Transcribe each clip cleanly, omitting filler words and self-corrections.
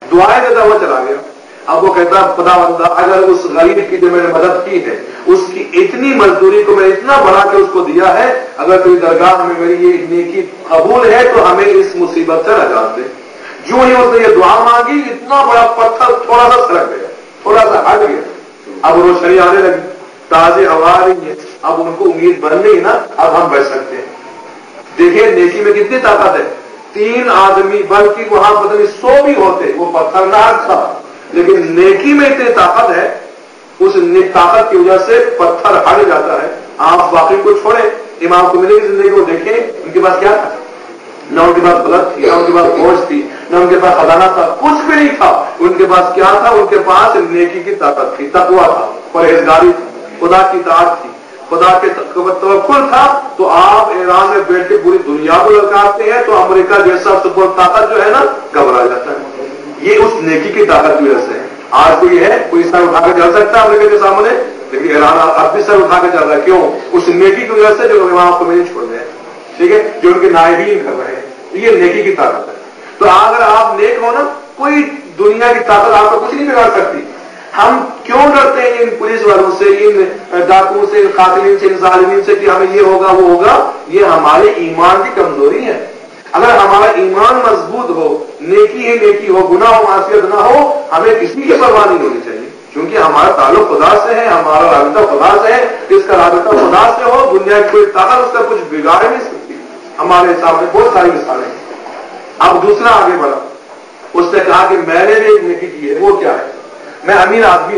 دعائیں دیتا ہوا چلا گیا. اب وہ کہتا خدا بندہ اگر اس غریب کی جو میں نے مدد کی ہے اس کی اتنی مزدوری کو میں اتنا بڑھا کے اس کو دیا ہے, اگر تیری درگاہ میں میری یہ نیکی قبول ہے تو ہمیں اس مصیبت سے نجات دے. جو ہی اس نے یہ دعا مانگی اتنا بڑا پتھر تھوڑا سا سرک گیا, تھوڑا سا ہٹ گیا. اب روشنی آنے لگی, تازی ہوا آ رہی ہے, اب ان کو امید بن گئی نا اب ہم بچ سکتے ہیں. دیکھیے نیکی میں کتنی طاقت ہے. 3 آدمی بلکہ وہاں پتہ نہیں 100 بھی ہوتے, وہ پتھر نہ تھا لیکن نیکی میں اتنی طاقت ہے, اس طاقت کی وجہ سے پتھر ہٹ جاتا ہے. آپ واقعی کو چھوڑیں, امام خمینی کی زندگی کو دیکھیں, ان کے پاس کیا تھا؟ نہ ان کے پاس بلد تھی, نہ ان کے پاس فوج تھی, نہ ان کے پاس خزانہ تھا, کچھ بھی نہیں تھا. ان کے پاس کیا تھا؟ ان کے پاس نیکی کی طاقت تھی, تقویٰ تھا, پرہیزگاری تھی, خدا کی اطاعت تھی, خدا کے توکل تھا. تو آپ ایران میں بیٹھ کے پوری دنیا کو للکارتے ہیں تو امریکہ جیسا سپر طاقت جو ہے نا گھبرا جاتا ہے. یہ اس نیکی کی طاقت کی وجہ سے ہے. آج کوئی ہے کوئی سر اٹھا کے چل سکتا ہے امریکہ کے سامنے, لیکن ایران اب بھی سر اٹھا کے چل رہا ہے. کیوں؟ اس نیکی کی وجہ سے جو امام خمینی چھوڑ رہے ہیں, ٹھیک ہے, جو ان کے نائبین کر رہے ہیں. یہ نیکی کی طاقت ہے. تو اگر آپ نیک ہو نا, کوئی دنیا کی طاقت آپ کو کچھ نہیں بگاڑ سکتی. ہم کیوں ڈرتے ہیں ان پولیس والوں سے, ان ڈاکوؤں سے, ان قاتلین سے, ان ظالمین سے کہ ہمیں یہ ہوگا وہ ہوگا؟ یہ ہمارے ایمان کی کمزوری ہے. اگر ہمارا ایمان مضبوط ہو, نیکی ہی نیکی ہو, گناہ و معصیت نہ ہو, ہمیں کسی کی پرواہ نہیں ہونی چاہیے, کیونکہ ہمارا تعلق خدا سے ہے, ہمارا رابطہ خدا سے ہے. جس کا رابطہ خدا سے ہو, دنیا کی کوئی طاقت اس کا کچھ بگاڑ نہیں سکتی. ہمارے سامنے بہت ساری مثالیں ہیں. اب دوسرا آگے بڑھا, اس نے کہا کہ میں نے بھی ایک نیکی کی ہے. وہ کیا ہے؟ میں امیر آدمی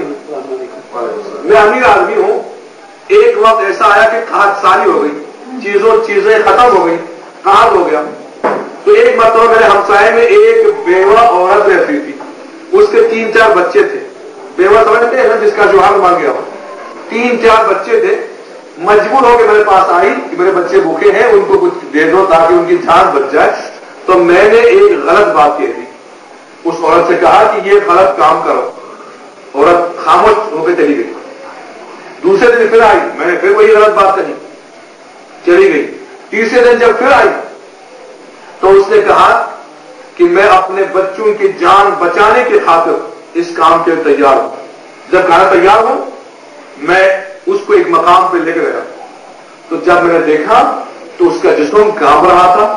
ہوں. ایک وقت ایسا آیا کہ قحط ساری ہو گئی, چیزیں ختم ہو گئی, قحط ہو گیا. تو ایک مرتبہ میرے ہمسائے میں ایک بیوہ عورت رہتی تھی, اس کے 3-4 بچے تھے. بیوہ سمجھتے ہیں نا, جس کا جوہر مر گیا ہو. 3-4 بچے تھے. مجبور ہو کے میرے پاس آئی کہ میرے بچے بھوکے ہیں, ان کو کچھ دے دو تاکہ ان کی جان بچ جائے. تو میں نے ایک غلط بات کہی تھی. اس عورت سے کہا کہ یہ غلط کام کرو. عورت خاموش ہو کے چلی گئی. دوسرے دن پھر آئی, میں نے پھر وہی غلط بات کہی, چلی گئی. تیسرے دن جب پھر آئی تو اس نے کہا کہ میں اپنے بچوں کی جان بچانے کی خاطر اس کام کے لیے تیار ہوں. جب کہا تیار ہوں, میں اس کو ایک مقام پہ لے کے گیا. تو جب میں نے دیکھا تو اس کا جسم کانپ رہا تھا,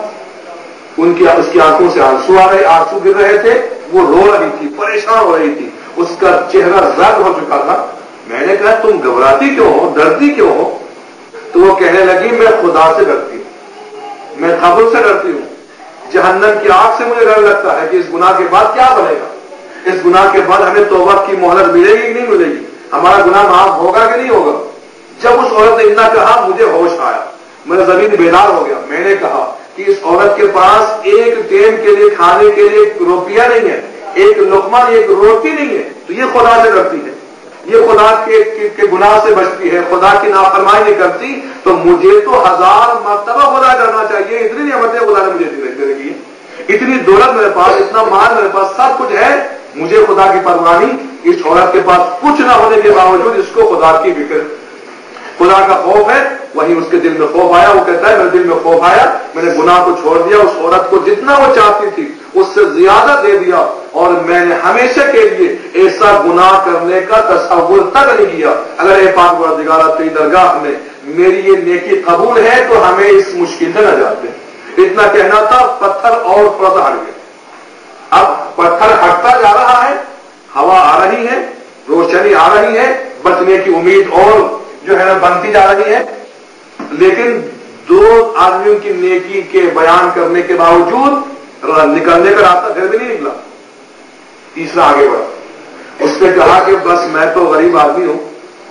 اس کی آنکھوں سے آنسو گر رہے تھے, وہ رو رہی تھی, پریشان ہو رہی تھی, اس کا چہرہ زرد ہو چکا تھا. میں نے کہا تم گھبراتی کیوں ہو, ڈرتی کیوں ہو؟ تو وہ کہنے لگی میں خدا سے ڈرتی ہوں, میں قبر سے ڈرتی ہوں, جہنم کی آگ سے مجھے ڈر لگتا ہے کہ اس گناہ کے بعد کیا بنے گا, اس گناہ کے بعد ہمیں توبہ کی مہلت ملے گی کہ نہیں ملے گی, ہمارا گناہ معاف ہوگا کہ نہیں ہوگا. جب اس عورت نے اتنا کہا مجھے ہوش آیا, میرا زمین بیدار ہو گیا. میں نے کہا کہ اس عورت کے پاس ایک ٹائم کے لیے کھانے کے لیے روپیہ نہیں ہے, ایک لقمہ, ایک روٹی نہیں ہے, تو یہ خدا سے ڈرتی ہے, یہ خدا کے گناہ سے بچتی ہے, خدا کی نافرمانی نہیں کرتی. تو مجھے تو 1000 مرتبہ خدا کرنا چاہیے. اتنی نعمتیں خدا نے مجھے دے دی, اتنی دولت میرے پاس, اتنا مال میرے پاس, سب کچھ ہے, مجھے خدا کی پرواہ نہیں. اس عورت کے پاس کچھ نہ ہونے کے باوجود اس کو خدا کی فکر, خدا کا خوف ہے. وہیں اس کے دل میں خوف آیا. وہ کہتا ہے میرے دل میں خوف آیا, میں نے گناہ کو چھوڑ دیا, اس عورت کو جتنا وہ چاہتی تھی اس سے زیادہ دے دیا, اور میں نے ہمیشہ کے لیے ایسا گناہ کرنے کا تصور تک نہیں کیا. اگر اے پاک پروردگار تیری درگاہ میں میری یہ نیکی قبول ہے تو ہمیں اس مشکل سے نہ جاتے. اتنا کہنا تھا, پتھر اور تھوڑا سا ہٹ گیا. اب پتھر ہٹتا جا رہا ہے, ہوا آ رہی ہے, روشنی آ رہی ہے, بچنے کی امید اور جو ہے نا بنتی جا رہی ہے. لیکن 2 آدمیوں کی نیکی کے بیان کرنے کے باوجود نکلنے کا راستہ پھر بھی نہیں نکلا. تیسرا آگے بڑھا, اس نے کہا کہ بس میں تو غریب آدمی ہوں,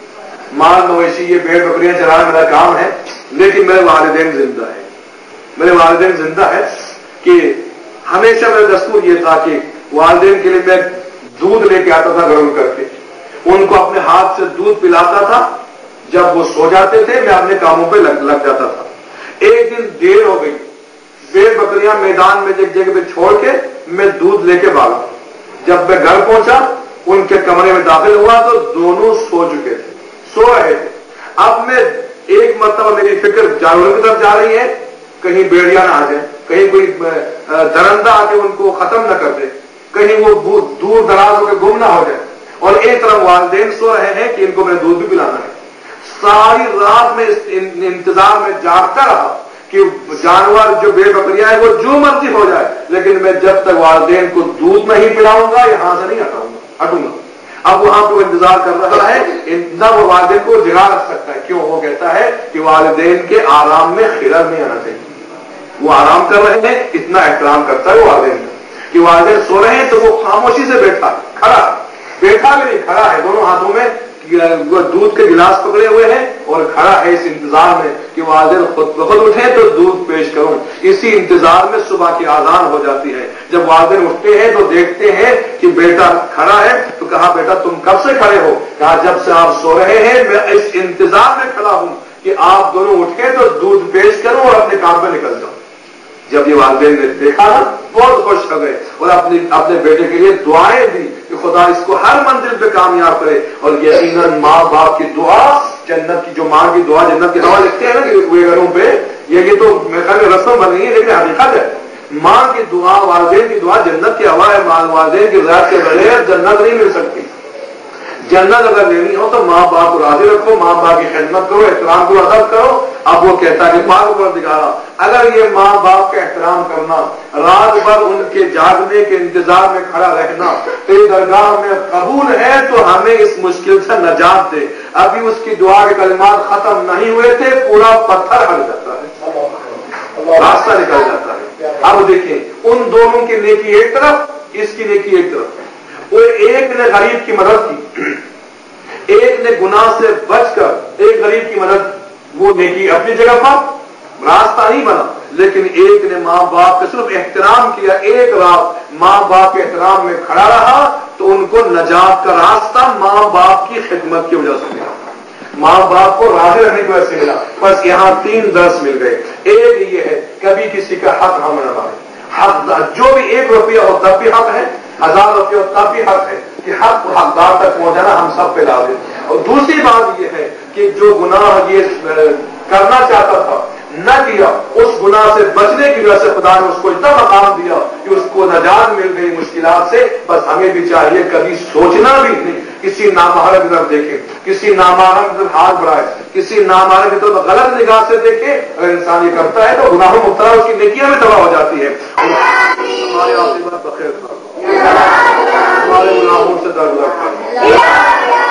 مال مویشی یہ بھیڑ بکریاں چلانا میرا کام ہے, لیکن میرے والدین زندہ ہے. میرے والدین زندہ ہے کہ ہمیشہ میرا دستور یہ تھا کہ والدین کے لیے میں دودھ لے کے آتا تھا گرم کر کے, ان کو اپنے ہاتھ سے دودھ پلاتا تھا. جب وہ سو جاتے تھے میں اپنے کاموں پہ لگ جاتا تھا. ایک دن دیر ہو گئی, بھیڑ بکریاں میدان میں ایک جگہ پہ چھوڑ کے میں دودھ لے کے بھاگا. جب میں گھر پہنچا ان کے کمرے میں داخل ہوا تو دونوں سو چکے تھے, سو رہے تھے. اب میں ایک مرتبہ میری فکر جانوروں کی طرف جا رہی ہے, کہیں بیڑیا نہ آ جائے, کہیں کوئی درندہ آ کے ان کو ختم نہ کر دے, कहीं वो दूर दराज होकर गुम ना हो जाए, और एक तरफ वालिदैन सो रहे हैं कि इनको मैंने दूध भी पिलाना है। सारी रात में इस इंतजार में जागता रहा कि जानवर जो बेबकरियां हैं वो जो मर्जी हो जाए, लेकिन मैं जब तक वालिदैन को दूध नहीं पिलाऊंगा यहां से नहीं हटूंगा। अब वहां पे वो इंतजार कर रहा है, इतना वो वालिदैन को जगा रख सकता है। क्यों? वो कहता है कि वालिदैन के आराम में खिलल नहीं आना चाहिए। वो आराम कर रहे हैं, इतना एहतराम करता है वो वालिदैन का कि वालिदैन सो रहे हैं तो वो खामोशी से बैठा भी नहीं, खड़ा है, दोनों हाथों में दूध के गिलास पकड़े हुए हैं और खड़ा है इस इंतजार में कि वालिदैन खुद बखुद उठे तो दूध पेश करूं। इसी इंतजार में सुबह की आजान हो जाती है। जब वालिदैन उठते हैं तो देखते हैं कि बेटा खड़ा है, तो कहा बेटा तुम कब से खड़े हो? कहा जब से आप सो रहे हैं मैं इस इंतजार में खड़ा हूं कि आप दोनों उठे तो दूध पेश करूं और अपने काम में निकल जाऊं। जब ये वालिदैन ने देखा ना, बहुत खुश हो गए और अपने बेटे के लिए दुआएं दी कि खुदा इसको हर मंजिल पे कामयाब करे। और यकीनन माँ बाप की दुआ, जन्नत की जो माँ की दुआ जन्नत की दुआ लिखते हैं ना कि घरों पे, ये तो मेरे ख्याल में रस्म बन गई है, लेकिन हकीकत है माँ की दुआ, वालिदैन की दुआ जन्नत की हवा है। वालिदैन की रज़ा के बगैर जन्नत नहीं मिल सकती। जन्नत अगर लेनी हो तो माँ बाप को राजी रखो, माँ बाप की खिदमत करो, एहतराम करो, अदब करो। अब वो कहता है कि माँ को दिखाना, अगर ये माँ बाप का एहतराम करना, रात भर उनके जागने के इंतजार में खड़ा रहना तेरी दरगाह में कबूल है तो हमें इस मुश्किल से नजात दे। अभी उसकी दुआ के कलिमात खत्म नहीं हुए थे, पूरा पत्थर हट जाता है, रास्ता निकल जाता है। अब देखिए उन दोनों की नेकी एक तरफ, इसकी नेकी एक तरफ। वो एक ने गरीब की मदद की, एक ने गुनाह से बचकर एक गरीब की मदद, वो नेकी अपनी जगह पर, रास्ता नहीं बना। लेकिन एक ने माँ बाप का सिर्फ एहतराम किया, एक रात माँ बाप के एहतराम में खड़ा रहा तो उनको नजात का रास्ता माँ बाप की खिदमत की वजह से मिला, माँ बाप को राजी रहने की वजह से मिला। बस यहां 3 दर्स मिल गए। एक ये है कभी किसी का हक हम न माने, हक जो भी 1 रुपया हो तब भी हक है, 1000 रुपये हो तब भी हक है कि हक हकदार तक पहुंचाना हम सब पे लाजिम। और दूसरी बात यह है कि जो गुनाह ये करना चाहता था न किया, उस गुनाह से बचने की वजह से खुदा ने उसको इतना मकाम दिया कि उसको नजात मिल गई मुश्किलात से। बस हमें भी चाहिए कभी सोचना भी नहीं किसी नामहरम की तरफ देखे, किसी नामहरम की तरफ हाथ बढ़ाए, किसी नामहरम की तरफ गलत निगाह से देखे। अगर इंसान ये करता है तो गुनाहों मुब्तला उसकी नेकियां भी तबाह हो जाती है। हमारे आशीर्वाद बखैर, हमारे गुनाहों से दर्द